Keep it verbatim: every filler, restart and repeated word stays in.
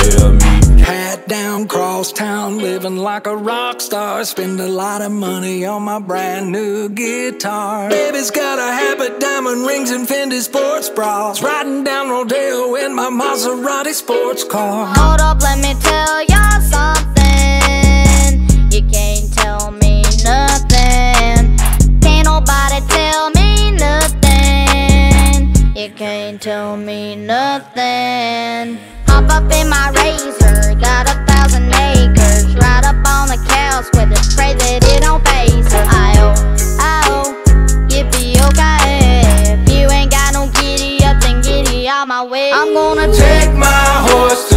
tell me. Hat down, cross town, living like a rock star. Spend a lot of money on my brand new guitar. Baby's got a habit, diamond rings and Fendi sports bras. Riding down Rodeo in my Maserati sports car. Hold up, let me tell ya something. You can't tell me nothing. Can't nobody tell me nothing. You can't tell me nothing. Hop up in my Razor, got a thousand acres. Ride up on the couch with it, pray that it don't phase her. I-oh, I-oh, you be okay. If you ain't got no giddy up, then giddy out my way. I'm gonna take Take my horse